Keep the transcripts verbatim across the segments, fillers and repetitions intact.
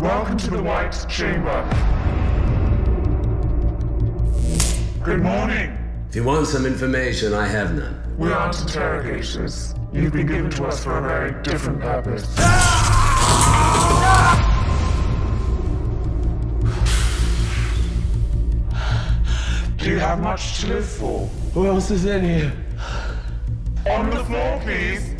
Welcome to the White Chamber. Good morning. If you want some information, I have none. We aren't interrogators. You've been given to us for a very different purpose. Do you have much to live for? Who else is in here? On the floor, please.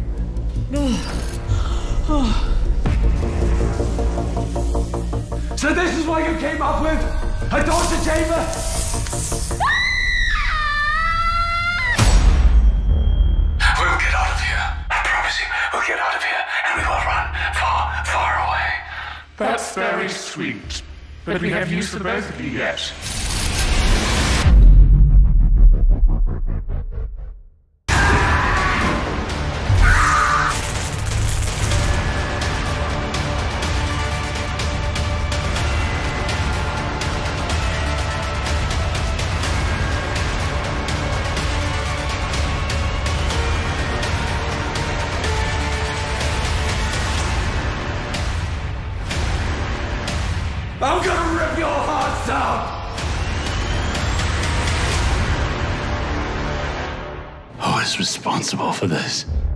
So this is what you came up with? A torture chamber? We'll get out of here. I promise you, we'll get out of here, and we will run far, far away. That's very sweet. But we have use for both of you yet. I'm gonna rip your hearts out! Who is responsible for this?